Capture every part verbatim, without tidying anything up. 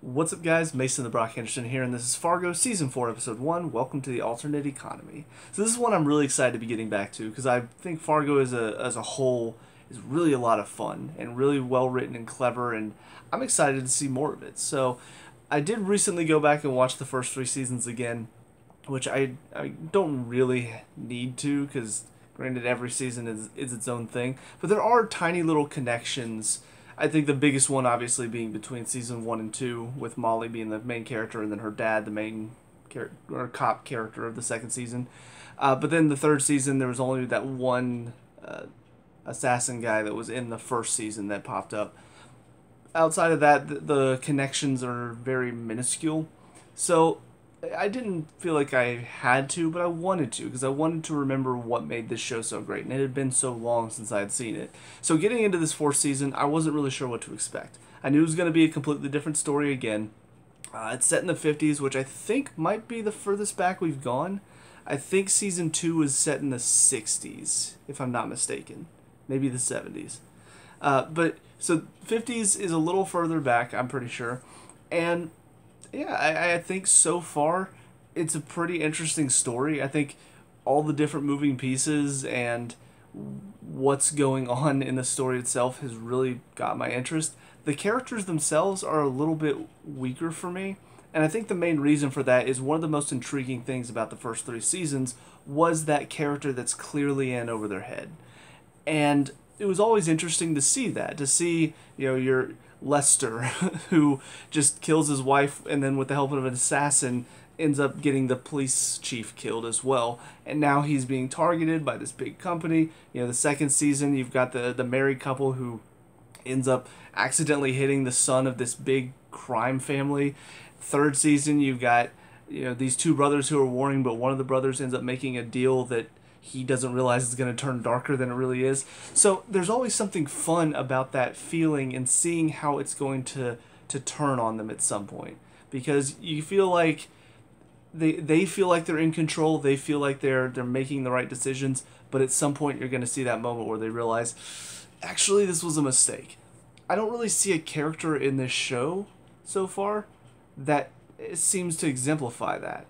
What's up, guys? Mason the Brock Henderson here, and this is Fargo Season four, Episode one, Welcome to the Alternate Economy. So this is one I'm really excited to be getting back to, because I think Fargo as a, as a whole is really a lot of fun, and really well written and clever, and I'm excited to see more of it. So I did recently go back and watch the first three seasons again, which I, I don't really need to, because granted every season is, is its own thing, but there are tiny little connections. I think the biggest one obviously being between season one and two, with Molly being the main character and then her dad, the main char- or cop character of the second season. Uh, but then the third season, there was only that one uh, assassin guy that was in the first season that popped up. Outside of that, the, the connections are very minuscule. So I didn't feel like I had to, but I wanted to, because I wanted to remember what made this show so great, and it had been so long since I had seen it. So getting into this fourth season, I wasn't really sure what to expect. I knew it was going to be a completely different story again. Uh, it's set in the fifties, which I think might be the furthest back we've gone. I think season two is set in the sixties, if I'm not mistaken. Maybe the seventies. Uh, but, so fifties is a little further back, I'm pretty sure. And yeah, I, I think so far it's a pretty interesting story. I think all the different moving pieces and what's going on in the story itself has really got my interest. The characters themselves are a little bit weaker for me, and I think the main reason for that is one of the most intriguing things about the first three seasons was that character that's clearly in over their head. And it was always interesting to see that, to see, you know, your Lester, who just kills his wife and then with the help of an assassin ends up getting the police chief killed as well. And now he's being targeted by this big company. You know, the second season, you've got the, the married couple who ends up accidentally hitting the son of this big crime family. Third season, you've got, you know, these two brothers who are warring, but one of the brothers ends up making a deal that he doesn't realize it's going to turn darker than it really is. So there's always something fun about that feeling and seeing how it's going to, to turn on them at some point. Because you feel like they they feel like they're in control, they feel like they're they're making the right decisions, but at some point you're going to see that moment where they realize, actually this was a mistake. I don't really see a character in this show so far that seems to exemplify that.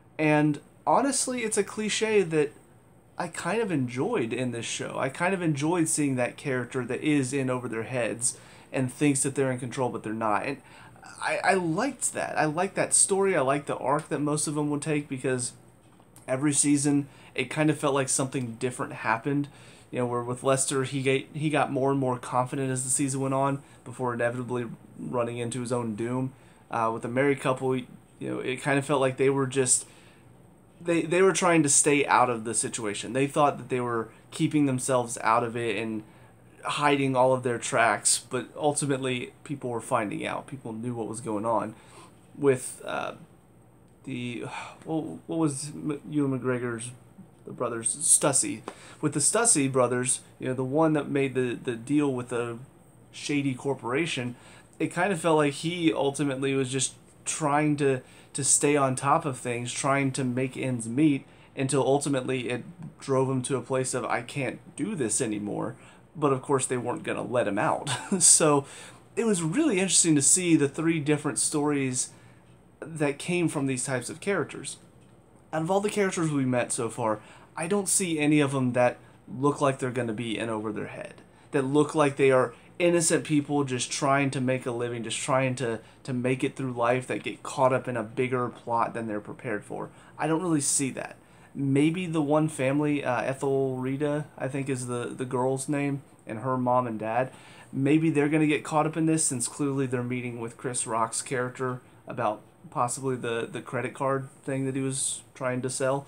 And honestly, it's a cliche that I kind of enjoyed in this show. I kind of enjoyed seeing that character that is in over their heads and thinks that they're in control, but they're not. And I, I liked that. I liked that story. I liked the arc that most of them would take, because every season it kind of felt like something different happened. You know, where with Lester, he got, he got more and more confident as the season went on before inevitably running into his own doom. Uh, with the married couple, you know, it kind of felt like they were just... They, they were trying to stay out of the situation. They thought that they were keeping themselves out of it and hiding all of their tracks, but ultimately people were finding out. People knew what was going on. With uh, the... Well, what was Ewan McGregor's the brothers? Stussy. With the Stussy brothers, you know, the one that made the, the deal with the shady corporation, it kind of felt like he ultimately was just trying to... to stay on top of things, trying to make ends meet, until ultimately it drove him to a place of, I can't do this anymore. But of course they weren't going to let him out. So it was really interesting to see the three different stories that came from these types of characters. Out of all the characters we met so far, I don't see any of them that look like they're going to be in over their head, that look like they are innocent people just trying to make a living, just trying to, to make it through life, that get caught up in a bigger plot than they're prepared for. I don't really see that. Maybe the one family, uh, Ethel Rita, I think is the, the girl's name, and her mom and dad, maybe they're going to get caught up in this, since clearly they're meeting with Chris Rock's character about possibly the, the credit card thing that he was trying to sell.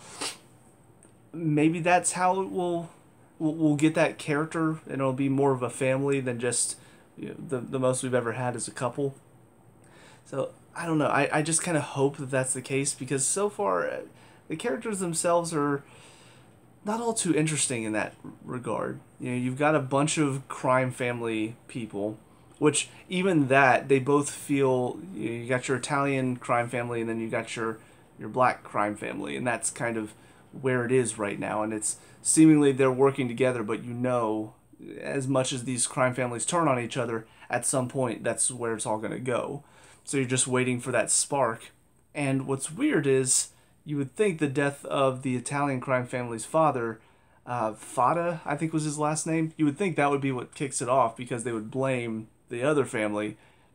Maybe that's how it will... We'll get that character, and it'll be more of a family than just, you know, the, the most we've ever had as a couple. So, I don't know. I, I just kind of hope that that's the case, because so far, uh, the characters themselves are not all too interesting in that regard. You know, you've got a bunch of crime family people, which even that, they both feel, you know, you got your Italian crime family, and then you got your, your black crime family, and that's kind of where it is right now, and it's seemingly they're working together, but you know, as much as these crime families turn on each other, at some point that's where it's all going to go. So you're just waiting for that spark. And what's weird is you would think the death of the Italian crime family's father, uh, Fada, I think was his last name, you would think that would be what kicks it off because they would blame the other family.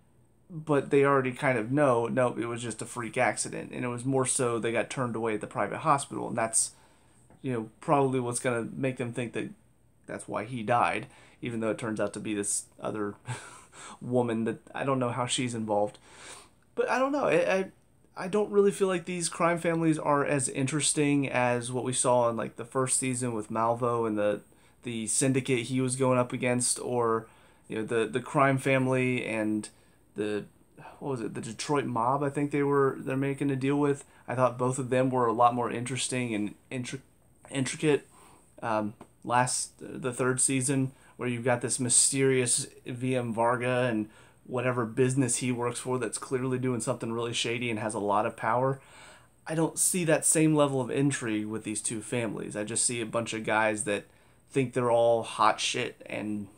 But they already kind of know, no, it was just a freak accident. And it was more so they got turned away at the private hospital. And that's, you know, probably what's going to make them think that that's why he died, even though it turns out to be this other woman that I don't know how she's involved. But I don't know. I, I I don't really feel like these crime families are as interesting as what we saw in like the first season with Malvo and the the syndicate he was going up against, or you know the the crime family and the what was it the Detroit mob. I think they were they're making a deal with. I thought both of them were a lot more interesting and intri- intricate. Um, last the third season, where you've got this mysterious V M Varga and whatever business he works for that's clearly doing something really shady and has a lot of power. I don't see that same level of intrigue with these two families. I just see a bunch of guys that think they're all hot shit, and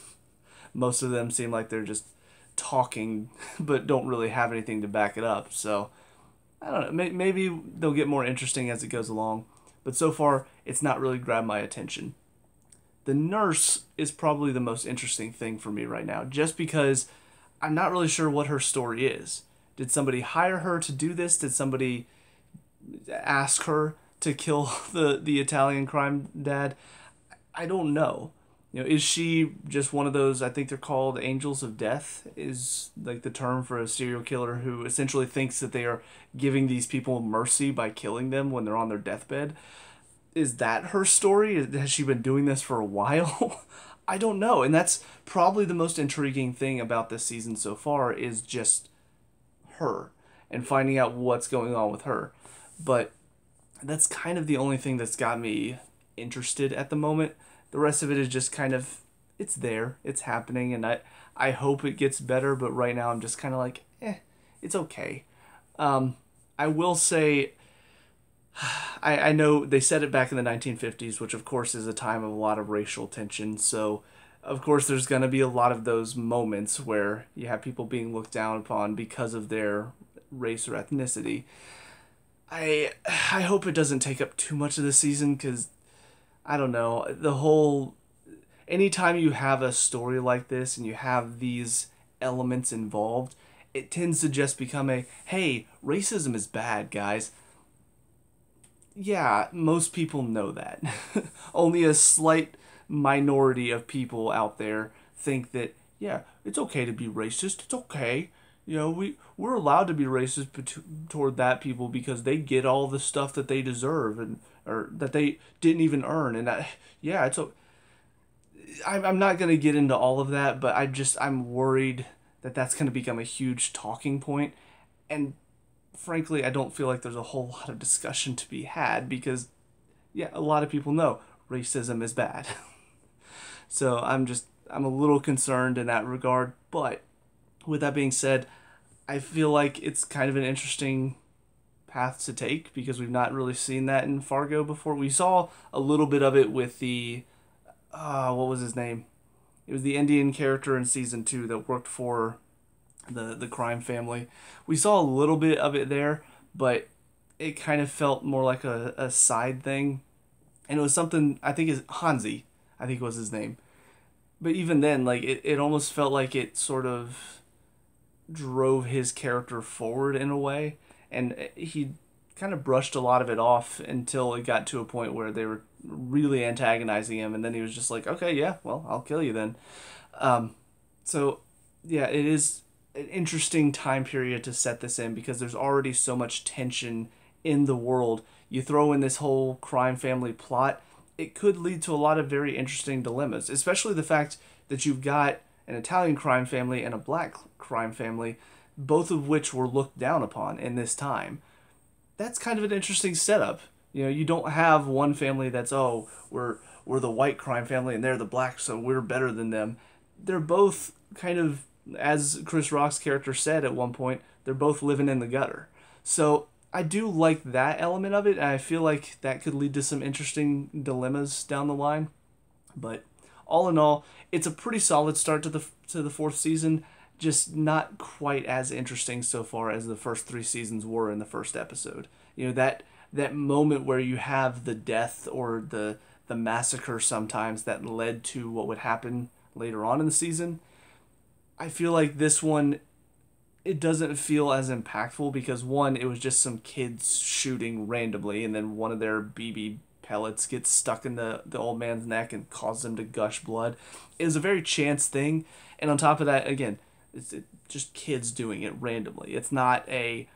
most of them seem like they're just talking but don't really have anything to back it up. So I don't know, maybe they'll get more interesting as it goes along, but so far it's not really grabbed my attention. The nurse is probably the most interesting thing for me right now, just because I'm not really sure what her story is. Did somebody hire her to do this? Did somebody ask her to kill the, the Italian crime dad? I don't know. You know, is she just one of those, I think they're called angels of death, is like the term for a serial killer who essentially thinks that they are giving these people mercy by killing them when they're on their deathbed? Is that her story? Has she been doing this for a while? I don't know. And that's probably the most intriguing thing about this season so far, is just her and finding out what's going on with her. But that's kind of the only thing that's got me interested at the moment. The rest of it is just kind of, it's there, it's happening, and I, I hope it gets better, but right now I'm just kind of like, eh, it's okay. Um, I will say, I, I know they said it back in the nineteen fifties, which of course is a time of a lot of racial tension, so of course there's going to be a lot of those moments where you have people being looked down upon because of their race or ethnicity. I I hope it doesn't take up too much of the season, because I don't know, the whole, anytime you have a story like this and you have these elements involved, it tends to just become a, hey, racism is bad, guys. Yeah, most people know that. Only a slight minority of people out there think that, yeah, it's okay to be racist. It's okay. You know, we, we're allowed to be racist bet- toward that people because they get all the stuff that they deserve and or that they didn't even earn. And I, yeah, it's okay. I'm, I'm not going to get into all of that, but I just, I'm worried that that's going to become a huge talking point. And frankly, I don't feel like there's a whole lot of discussion to be had because, yeah, a lot of people know racism is bad. So I'm just, I'm a little concerned in that regard. But with that being said, I feel like it's kind of an interesting path to take because we've not really seen that in Fargo before. We saw a little bit of it with the, uh, what was his name? It was the Indian character in season two that worked for the the crime family. We saw a little bit of it there, but it kind of felt more like a, a side thing. And it was something, I think is Hansi, I think was his name. But even then, like, it, it almost felt like it sort of drove his character forward in a way. And he kind of brushed a lot of it off until it got to a point where they were really antagonizing him. And then he was just like, okay, yeah, well, I'll kill you then. Um, so, yeah, it is an interesting time period to set this in because there's already so much tension in the world. You throw in this whole crime family plot, it could lead to a lot of very interesting dilemmas, especially the fact that you've got an Italian crime family and a black crime family, both of which were looked down upon in this time. That's kind of an interesting setup. You know, you don't have one family that's, oh, we're we're the white crime family and they're the black, so we're better than them. They're both kind of, as Chris Rock's character said at one point, they're both living in the gutter. So I do like that element of it, and I feel like that could lead to some interesting dilemmas down the line. But all in all, it's a pretty solid start to the to the fourth season. just not quite as interesting so far as the first three seasons were in the first episode. You know, that that moment where you have the death or the the massacre sometimes that led to what would happen later on in the season. I feel like this one, it doesn't feel as impactful because one, it was just some kids shooting randomly, and then one of their B B pellets gets stuck in the, the old man's neck and causes him to gush blood. It was a very chance thing, and on top of that, again, it's it, just kids doing it randomly. It's not a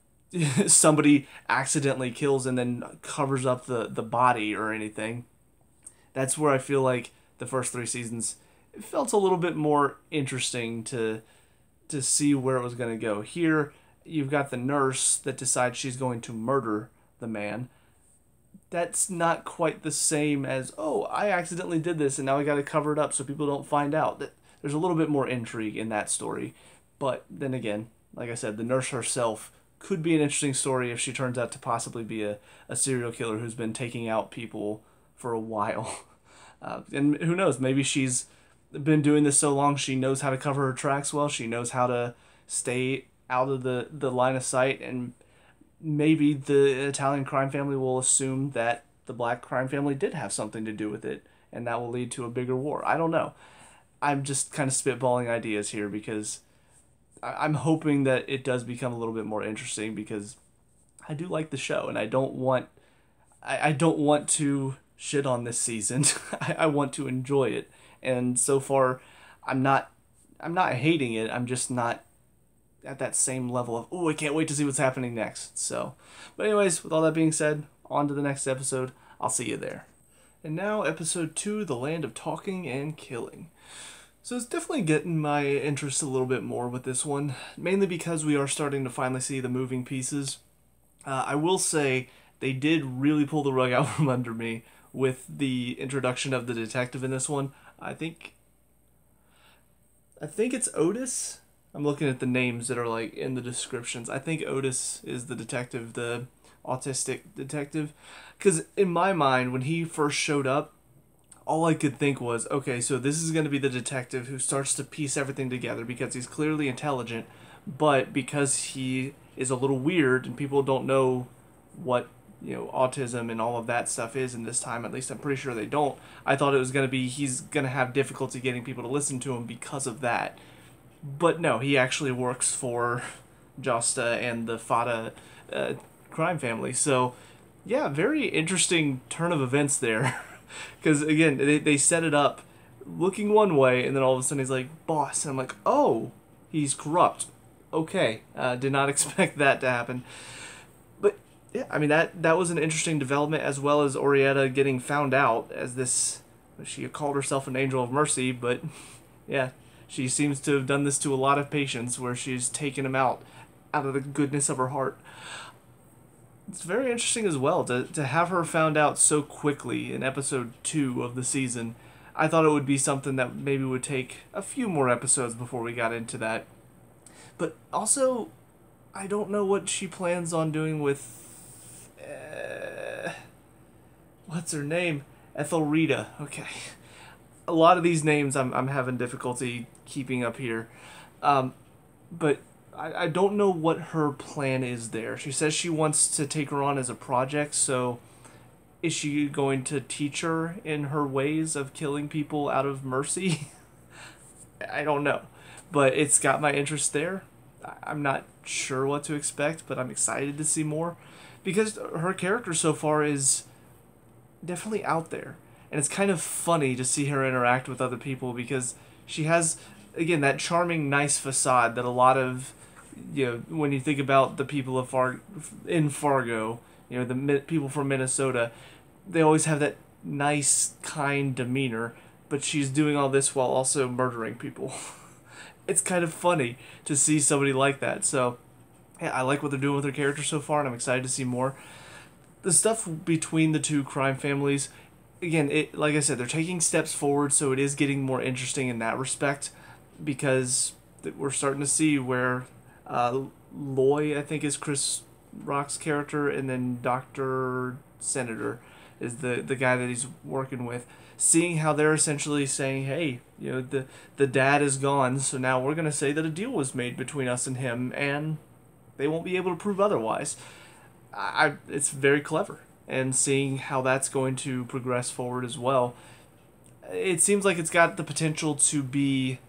somebody accidentally kills and then covers up the, the body or anything. That's where I feel like the first three seasons, it felt a little bit more interesting to to see where it was going to go. Here, you've got the nurse that decides she's going to murder the man. That's not quite the same as, oh, I accidentally did this and now I got to cover it up so people don't find out. There's a little bit more intrigue in that story. But then again, like I said, the nurse herself could be an interesting story if she turns out to possibly be a, a serial killer who's been taking out people for a while. Uh, and who knows, maybe she's been doing this so long she knows how to cover her tracks well, she knows how to stay out of the, the line of sight, and maybe the Italian crime family will assume that the black crime family did have something to do with it, and that will lead to a bigger war. I don't know. I'm just kind of spitballing ideas here because I'm hoping that it does become a little bit more interesting because I do like the show, and I don't want I, I don't want to shit on this season. I, I want to enjoy it. And so far I'm not I'm not hating it. I'm just not at that same level of, oh, I can't wait to see what's happening next. So, but anyways, with all that being said, on to the next episode. I'll see you there. And now episode two, The Land of Talking and Killing. So it's definitely getting my interest a little bit more with this one, mainly because we are starting to finally see the moving pieces. Uh, I will say they did really pull the rug out from under me with the introduction of the detective in this one. I think I think it's Otis. I'm looking at the names that are like in the descriptions. I think Otis is the detective, the autistic detective. Because in my mind, when he first showed up, all I could think was, okay, so this is going to be the detective who starts to piece everything together because he's clearly intelligent, but because he is a little weird and people don't know what, you know, autism and all of that stuff is in this time, at least I'm pretty sure they don't, I thought it was going to be he's going to have difficulty getting people to listen to him because of that. But no, he actually works for Josta and the Fada uh, crime family. So, yeah, very interesting turn of events there. Because, again, they, they set it up looking one way, and then all of a sudden he's like, boss. And I'm like, oh, he's corrupt. Okay, uh, did not expect that to happen. But, yeah, I mean, that, that was an interesting development, as well as Orietta getting found out as this, she called herself an angel of mercy, but, yeah, she seems to have done this to a lot of patients where she's taken them out out of the goodness of her heart. It's very interesting as well to, to have her found out so quickly in episode two of the season. I thought it would be something that maybe would take a few more episodes before we got into that. But also, I don't know what she plans on doing with... Uh, what's her name? Ethelreda. Okay. A lot of these names I'm, I'm having difficulty keeping up here. Um, but... I, I don't know what her plan is there. She says she wants to take her on as a project, so is she going to teach her in her ways of killing people out of mercy? I don't know. But it's got my interest there. I'm not sure what to expect, but I'm excited to see more. Because her character so far is definitely out there. And it's kind of funny to see her interact with other people because she has, again, that charming, nice facade that a lot of... You know, when you think about the people of Far in Fargo, you know, the mi- people from Minnesota, they always have that nice, kind demeanor, but she's doing all this while also murdering people. It's kind of funny to see somebody like that. So, yeah, I like what they're doing with her character so far, and I'm excited to see more. The stuff between the two crime families, again, it like I said, they're taking steps forward, so it is getting more interesting in that respect, because we're starting to see where... Uh, Loy, I think, is Chris Rock's character, and then Doctor Senator. is the the guy that he's working with. Seeing how they're essentially saying, hey, you know, the the dad is gone, so now we're gonna say that a deal was made between us and him, and they won't be able to prove otherwise. I, it's very clever, and seeing how that's going to progress forward as well, it seems like it's got the potential to be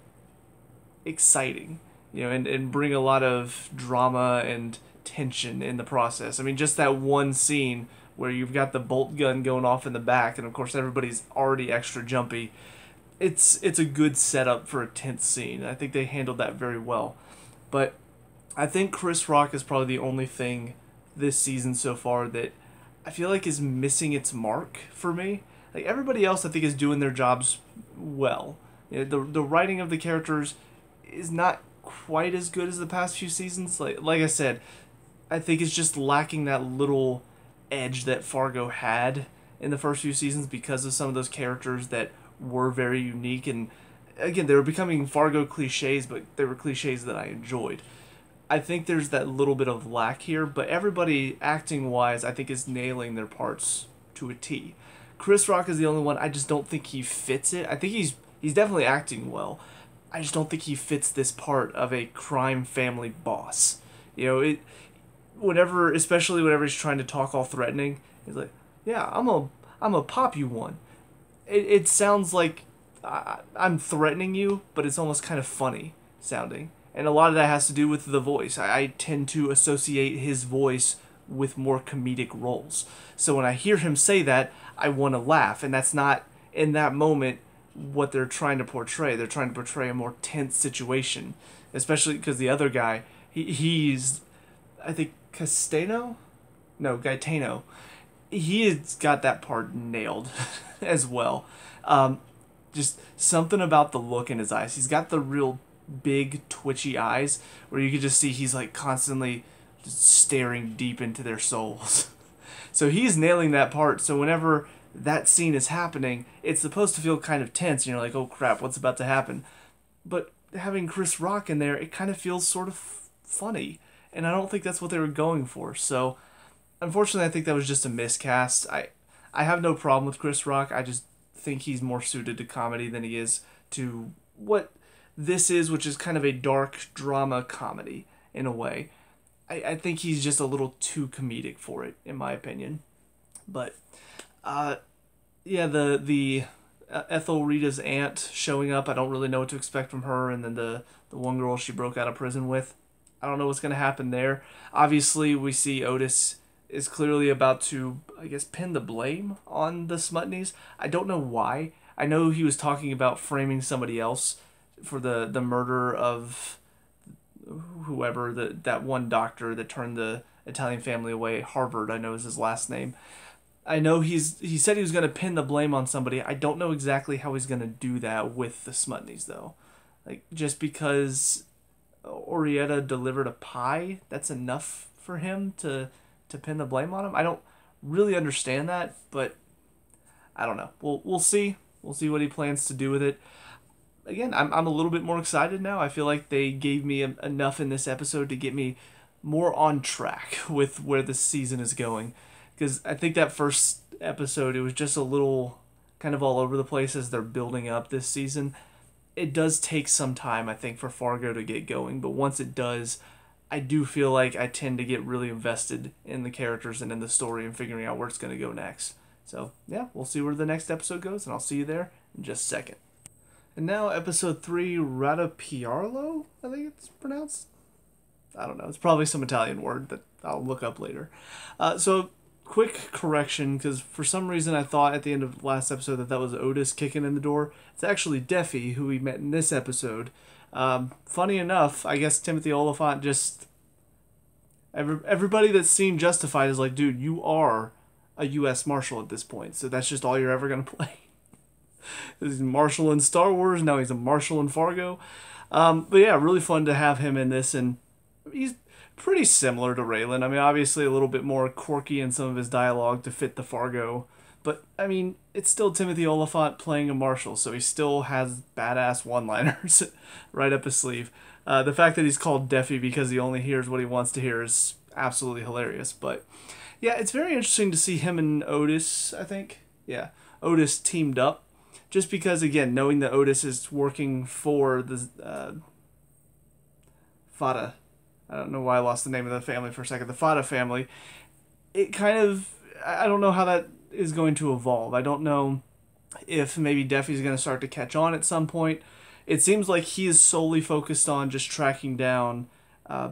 exciting, you know, and, and bring a lot of drama and tension in the process. I mean, just that one scene where you've got the bolt gun going off in the back, and of course everybody's already extra jumpy. It's it's a good setup for a tense scene. I think they handled that very well. But I think Chris Rock is probably the only thing this season so far that I feel like is missing its mark for me. Like, everybody else I think is doing their jobs well. You know, the the writing of the characters is not quite as good as the past few seasons. Like like I said, I think it's just lacking that little edge that Fargo had in the first few seasons because of some of those characters that were very unique. And again, they were becoming Fargo cliches, but they were cliches that I enjoyed. I think there's that little bit of lack here, but everybody acting wise I think is nailing their parts to a T. Chris Rock is the only one I just don't think he fits it. I think he's he's definitely acting well. I just don't think he fits this part of a crime family boss. You know, it whenever, especially whenever he's trying to talk all threatening, he's like, "Yeah, I'm a, I'm a pop you one." It it sounds like I, I'm threatening you, but it's almost kind of funny sounding, and a lot of that has to do with the voice. I, I tend to associate his voice with more comedic roles, so when I hear him say that, I want to laugh, and that's not in that moment what they're trying to portray. They're trying to portray a more tense situation, especially because the other guy, he he's, I think. Castano? No, Gaetano. He has got that part nailed as well. Um, just something about the look in his eyes. He's got the real big, twitchy eyes where you can just see he's like constantly just staring deep into their souls. So he's nailing that part. So whenever that scene is happening, it's supposed to feel kind of tense. And you're like, oh crap, what's about to happen? But having Chris Rock in there, it kind of feels sort of funny. And I don't think that's what they were going for. So, unfortunately, I think that was just a miscast. I I have no problem with Chris Rock. I just think he's more suited to comedy than he is to what this is, which is kind of a dark drama comedy in a way. I, I think he's just a little too comedic for it, in my opinion. But, uh, yeah, the the uh, Ethel Rita's aunt showing up, I don't really know what to expect from her. And then the, the one girl she broke out of prison with. I don't know what's going to happen there. Obviously, we see Otis is clearly about to, I guess, pin the blame on the Smutneys. I don't know why. I know he was talking about framing somebody else for the, the murder of whoever, the, that one doctor that turned the Italian family away. Harvard, I know is his last name. I know he's he said he was going to pin the blame on somebody. I don't know exactly how he's going to do that with the Smutneys, though. Like, just because Orietta delivered a pie, that's enough for him to to pin the blame on him? I don't really understand that, but I don't know. We'll we'll see. We'll see what he plans to do with it. Again, I'm I'm a little bit more excited now. I feel like they gave me a, enough in this episode to get me more on track with where the season is going. Because I think that first episode, it was just a little kind of all over the place as they're building up this season. It does take some time, I think, for Fargo to get going, but once it does, I do feel like I tend to get really invested in the characters and in the story and figuring out where it's going to go next. So, yeah, we'll see where the next episode goes, and I'll see you there in just a second. And now, episode three, Raddoppiarlo, I think it's pronounced? I don't know. It's probably some Italian word that I'll look up later. Uh, so, quick correction, because for some reason I thought at the end of the last episode that that was Otis kicking in the door. It's actually Deafy, who we met in this episode. Um, funny enough, I guess Timothy Olyphant just... Every, everybody that's seen Justified is like, dude, you are a U S Marshal at this point, so that's just all you're ever going to play. He's a Marshal in Star Wars, now he's a Marshal in Fargo. Um, but yeah, really fun to have him in this, and he's pretty similar to Raylan. I mean, obviously a little bit more quirky in some of his dialogue to fit the Fargo. But, I mean, it's still Timothy Olyphant playing a marshal, so he still has badass one-liners right up his sleeve. Uh, the fact that he's called Deafy because he only hears what he wants to hear is absolutely hilarious. But yeah, it's very interesting to see him and Otis, I think. Yeah, Otis teamed up. Just because, again, knowing that Otis is working for the uh, Fada, I don't know why I lost the name of the family for a second, the Fada family, it kind of, I don't know how that is going to evolve. I don't know if maybe Deafy's going to start to catch on at some point. It seems like he is solely focused on just tracking down, uh,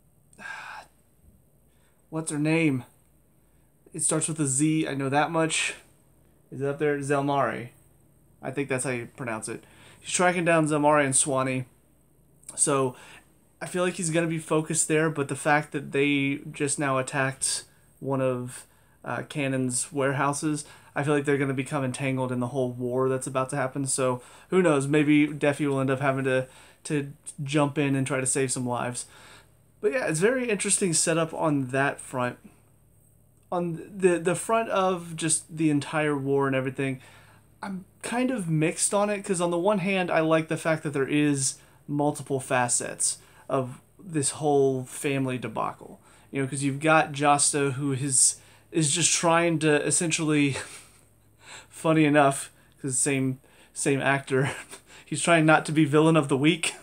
what's her name? It starts with a Z, I know that much. Is it up there? Zelmari. I think that's how you pronounce it. He's tracking down Zelmari and Swanee. So I feel like he's going to be focused there, but the fact that they just now attacked one of uh, Cannon's warehouses, I feel like they're going to become entangled in the whole war that's about to happen. So who knows? Maybe Deafy will end up having to, to jump in and try to save some lives. But yeah, it's very interesting setup on that front. On the, the front of just the entire war and everything, I'm kind of mixed on it, because on the one hand, I like the fact that there is multiple facets of this whole family debacle. You know, because you've got Josta, who is, is just trying to essentially, funny enough, because same, same actor, he's trying not to be villain of the week.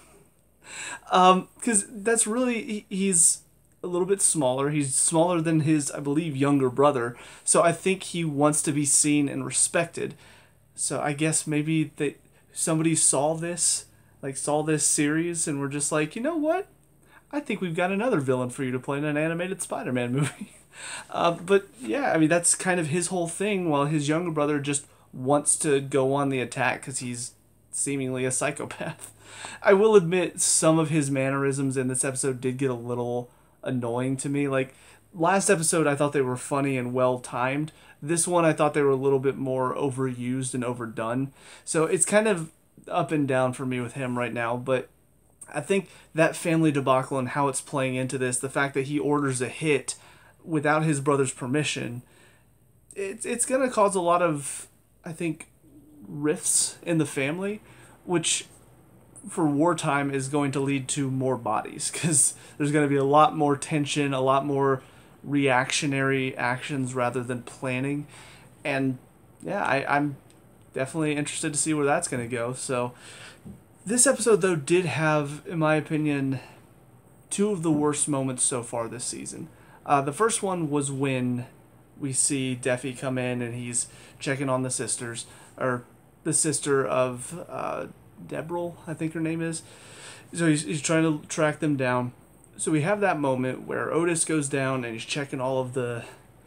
Um, because that's really, he, he's a little bit smaller. He's smaller than his, I believe, younger brother. So I think he wants to be seen and respected. So I guess maybe they, somebody saw this, like saw this series, and were just like, you know what? I think we've got another villain for you to play in an animated Spider-Man movie. uh, but yeah, I mean, that's kind of his whole thing, while his younger brother just wants to go on the attack because he's seemingly a psychopath. I will admit some of his mannerisms in this episode did get a little annoying to me. Like, last episode, I thought they were funny and well-timed. This one, I thought they were a little bit more overused and overdone. So it's kind of up and down for me with him right now. But I think that family debacle and how it's playing into this, the fact that he orders a hit without his brother's permission, it's, it's going to cause a lot of, I think, rifts in the family, which for wartime is going to lead to more bodies, because there's going to be a lot more tension, a lot more reactionary actions rather than planning. And yeah, I, I'm definitely interested to see where that's going to go. So this episode, though, did have, in my opinion, two of the worst moments so far this season. Uh, the first one was when we see Deafy come in and he's checking on the sisters, or the sister of uh, Debril, I think her name is. So he's, he's trying to track them down. So we have that moment where Otis goes down and he's checking all of the,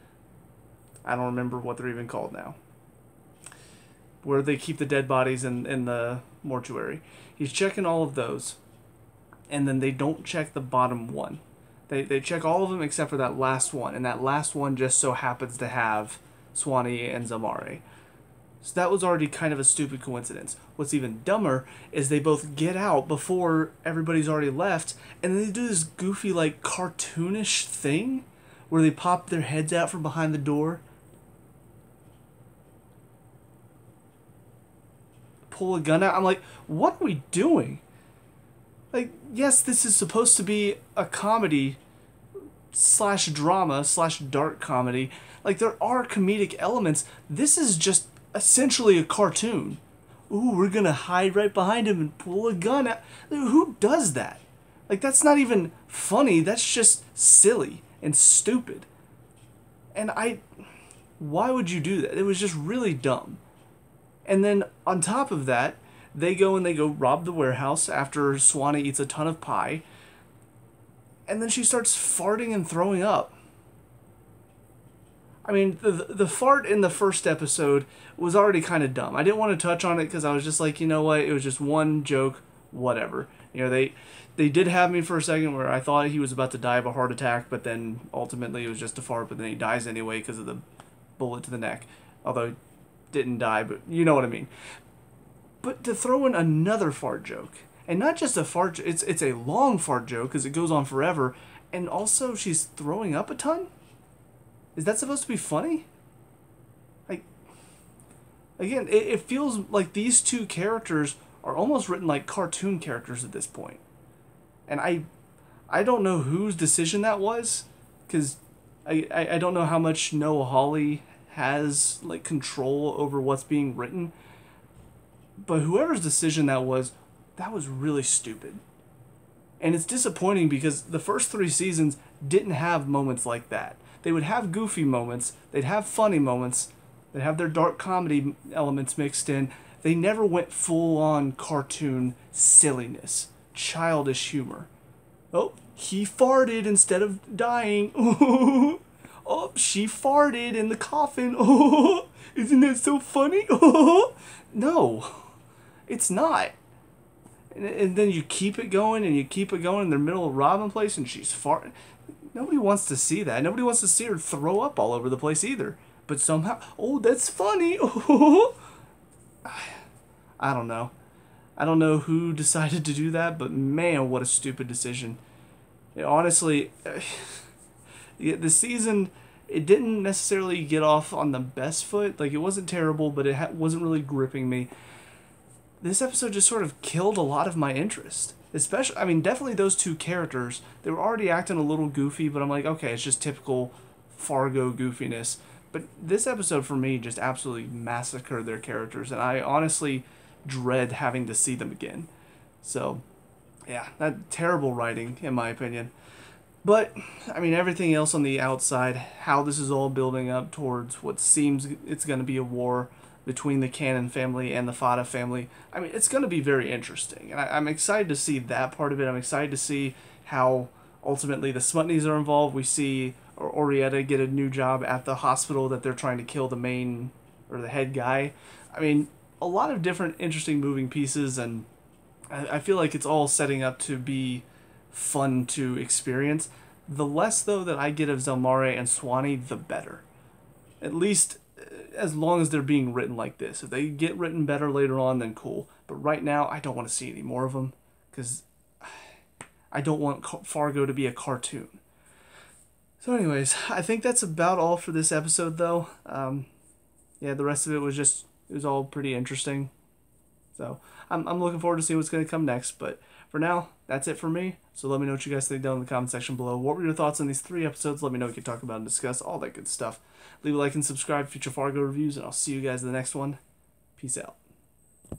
I don't remember what they're even called now, where they keep the dead bodies in, in the mortuary. He's checking all of those, and then they don't check the bottom one. They, they check all of them except for that last one, and that last one just so happens to have Swanee and Zelmari. So that was already kind of a stupid coincidence. What's even dumber is they both get out before everybody's already left, and then they do this goofy, like, cartoonish thing where they pop their heads out from behind the door, pull a gun out. I'm like, what are we doing? Like, yes, this is supposed to be a comedy slash drama slash dark comedy. Like, there are comedic elements. This is just essentially a cartoon. Ooh, we're gonna hide right behind him and pull a gun out. Who does that? Like, that's not even funny. That's just silly and stupid. And I... why would you do that? It was just really dumb. And then, on top of that, they go and they go rob the warehouse after Swanee eats a ton of pie. And then she starts farting and throwing up. I mean, the, the fart in the first episode was already kind of dumb. I didn't want to touch on it because I was just like, you know what, it was just one joke, whatever. You know, they they did have me for a second where I thought he was about to die of a heart attack, but then ultimately it was just a fart, but then he dies anyway because of the bullet to the neck. Although he didn't die, but you know what I mean. But to throw in another fart joke, and not just a fart joke, it's, it's a long fart joke because it goes on forever, and also she's throwing up a ton? Is that supposed to be funny? Like, again, it, it feels like these two characters are almost written like cartoon characters at this point. And I I don't know whose decision that was, because I, I, I don't know how much Noah Hawley has like control over what's being written, but whoever's decision that was, that was really stupid. And it's disappointing because the first three seasons didn't have moments like that. They would have goofy moments, they'd have funny moments, they'd have their dark comedy elements mixed in. They never went full on cartoon silliness, childish humor. Oh, he farted instead of dying. Oh, she farted in the coffin. Oh, isn't that so funny? Oh, no, it's not. And, and then you keep it going and you keep it going in the middle of robbing place and she's farting. Nobody wants to see that. Nobody wants to see her throw up all over the place either. But somehow, oh, that's funny. Oh, I don't know. I don't know who decided to do that, but man, what a stupid decision. It, honestly, the season, it didn't necessarily get off on the best foot. Like, it wasn't terrible, but it ha- wasn't really gripping me. This episode just sort of killed a lot of my interest. Especially, I mean, definitely those two characters. They were already acting a little goofy, but I'm like, okay, it's just typical Fargo goofiness. But this episode, for me, just absolutely massacred their characters, and I honestly dread having to see them again. So, yeah, that terrible writing, in my opinion. But, I mean, everything else on the outside, how this is all building up towards what seems it's going to be a war between the Cannon family and the Fada family, I mean, it's going to be very interesting. And I, I'm excited to see that part of it. I'm excited to see how ultimately the Smutneys are involved. We see Orietta get a new job at the hospital that they're trying to kill the main, or the head guy. I mean, a lot of different interesting moving pieces, and I, I feel like it's all setting up to be fun to experience. The less, though, that I get of Zelmare and Swanee, the better. At least as long as they're being written like this. If they get written better later on, then cool. But right now, I don't want to see any more of them, because I don't want Fargo to be a cartoon. So anyways, I think that's about all for this episode, though. Um, yeah, the rest of it was just, it was all pretty interesting. So I'm, I'm looking forward to seeing what's going to come next. But for now, that's it for me. So let me know what you guys think down in the comment section below. What were your thoughts on these three episodes? Let me know what you can talk about and discuss, all that good stuff. Leave a like and subscribe for future Fargo reviews, and I'll see you guys in the next one. Peace out.